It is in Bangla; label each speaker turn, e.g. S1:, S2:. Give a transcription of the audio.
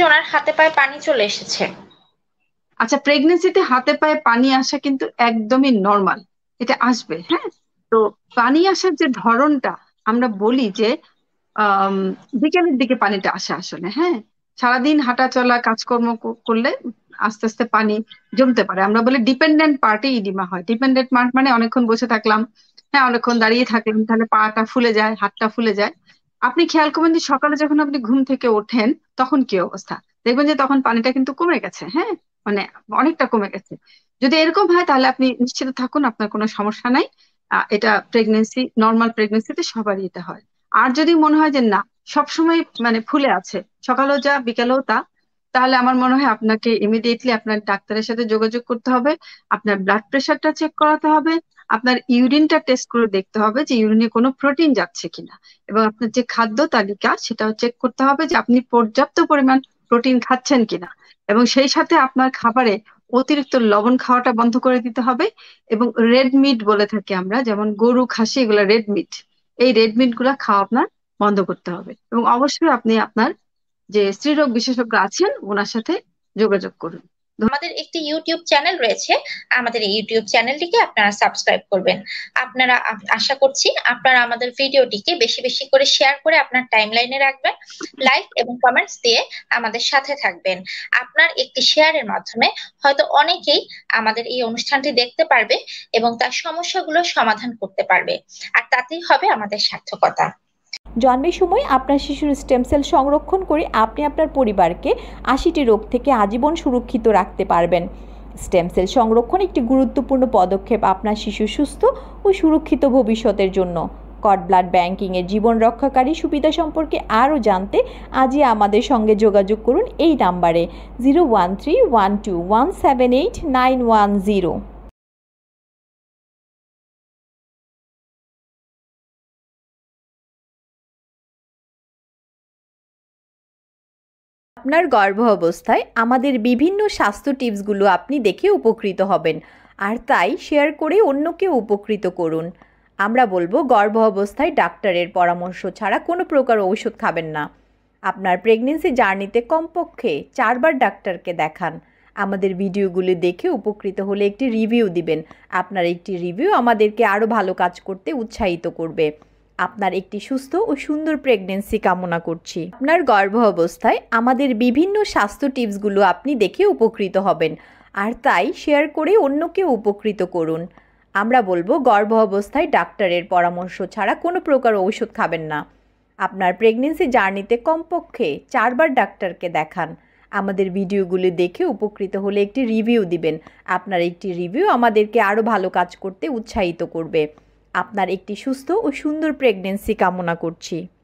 S1: ওনার হাতে পায়ে পানি চলে এসেছে।
S2: আচ্ছা, প্রেগনেন্সিতে হাতে পায়ে পানি আসা কিন্তু একদমই নর্মাল, এটা আসবে, হ্যাঁ। তো পানি আসার যে ধরনটা, আমরা বলি যে আম, বিকেলের দিকে পানিটা আসে আসলে, হ্যাঁ। সারাদিন হাঁটা চলা কাজকর্ম করলে আস্তে আস্তে পানি জমতে পারে। আমরা বলি ডিপেন্ডেন্ট পার্টে ইডিমা হয়। ডিপেন্ডেন্ট পার্ট মানে অনেকক্ষণ বসে থাকলাম, হ্যাঁ, অনেকক্ষণ দাঁড়িয়ে থাকলাম, তাহলে পাটা ফুলে যায়, হাতটা ফুলে যায়। আপনি খেয়াল করবেন যে সকালে যখন আপনি ঘুম থেকে ওঠেন তখন কি অবস্থা, দেখবেন যে তখন পানিটা কিন্তু কমে গেছে, হ্যাঁ, মানে অনেকটা কমে গেছে। যদি এরকম হয় তাহলে আপনি নিশ্চিত থাকুন আপনার কোনো সমস্যা নাই। এটা প্রেগনেন্সি, নর্মাল প্রেগনেন্সিতে সবারই এটা হয়। আর যদি মনে হয় যে না, সবসময় মানে ফুলে আছে, সকালেও যা বিকেলেও তা, তাহলে আমার মনে হয় আপনাকে ইমিডিয়েটলি আপনার ডাক্তারের সাথে যোগাযোগ করতে হবে। আপনার ব্লাড প্রেশারটা চেক করাতে হবে, আপনার ইউরিনটা টেস্ট করে দেখতে হবে যে ইউরিনে কোনো প্রোটিন যাচ্ছে কিনা, এবং আপনার যে খাদ্য তালিকা সেটাও চেক করতে হবে যে আপনি পর্যাপ্ত পরিমাণ প্রোটিন খাচ্ছেন কিনা। এবং সেই সাথে আপনার খাবারে অতিরিক্ত লবণ খাওয়াটা বন্ধ করে দিতে হবে। এবং রেড মিট বলে থাকি আমরা, যেমন গরু, খাসি, এগুলো রেড মিট, এই রেড মিট গুলা খাওয়া আপনার বন্ধ করতে হবে। এবং অবশ্যই আপনি আপনার যে স্ত্রীরোগ বিশেষজ্ঞ আছেন ওনার সাথে যোগাযোগ করুন।
S1: আমাদের একটি ইউটিউব চ্যানেল রয়েছে, আমাদের এই ইউটিউব চ্যানেলটিকে আপনারা সাবস্ক্রাইব করবেন। আপনারা আশা করছি আপনারা আমাদের ভিডিওটিকে বেশি বেশি করে শেয়ার করে আপনার টাইমলাইনে রাখবেন, লাইক এবং কমেন্টস দিয়ে আমাদের সাথে থাকবেন। আপনার একটি শেয়ারের মাধ্যমে হয়তো অনেকেই আমাদের এই অনুষ্ঠানটি দেখতে পারবে এবং তার সমস্যাগুলো সমাধান করতে পারবে, আর তাতেই হবে আমাদের সার্থকতা।
S3: জন্মের সময় আপনার শিশুর স্টেম সেল সংরক্ষণ করে আপনি আপনার পরিবারকে ৮০টি রোগ থেকে আজীবন সুরক্ষিত রাখতে পারবেন। স্টেম সেল সংরক্ষণ একটি গুরুত্বপূর্ণ পদক্ষেপ আপনার শিশুর সুস্থ ও সুরক্ষিত ভবিষ্যতের জন্য। কর্ড ব্লাড ব্যাংকিংয়ের জীবন রক্ষাকারী সুবিধা সম্পর্কে আরও জানতে আজই আমাদের সঙ্গে যোগাযোগ করুন এই নাম্বারে 01312178910। আপনার গর্ভ অবস্থায় আমাদের বিভিন্ন স্বাস্থ্য টিপসগুলো আপনি দেখে উপকৃত হবেন, আর তাই শেয়ার করে অন্যকে উপকৃত করুন। আমরা বলবো গর্ভ অবস্থায় ডাক্তারের পরামর্শ ছাড়া কোনো প্রকার ঔষধ খাবেন না। আপনার প্রেগনেন্সি জার্নিতে কমপক্ষে 4বার ডাক্তারকে দেখান। আমাদের ভিডিওগুলি দেখে উপকৃত হলে একটি রিভিউ দিবেন। আপনার একটি রিভিউ আমাদেরকে আরও ভালো কাজ করতে উৎসাহিত করবে। আপনার একটি সুস্থ ও সুন্দর প্রেগনেন্সি কামনা করছি। আপনার গর্ভ অবস্থায় আমাদের বিভিন্ন স্বাস্থ্য টিপসগুলো আপনি দেখে উপকৃত হবেন, আর তাই শেয়ার করে অন্যকে উপকৃত করুন। আমরা বলবো গর্ভ অবস্থায় ডাক্তারের পরামর্শ ছাড়া কোনো প্রকার ঔষধ খাবেন না। আপনার প্রেগনেন্সি জার্নিতে কমপক্ষে 4বার ডাক্তারকে দেখান। আমাদের ভিডিওগুলি দেখে উপকৃত হলে একটি রিভিউ দিবেন। আপনার একটি রিভিউ আমাদেরকে আরও ভালো কাজ করতে উৎসাহিত করবে। আপনার একটি সুস্থ ও সুন্দর প্রেগনেন্সি কামনা করছি।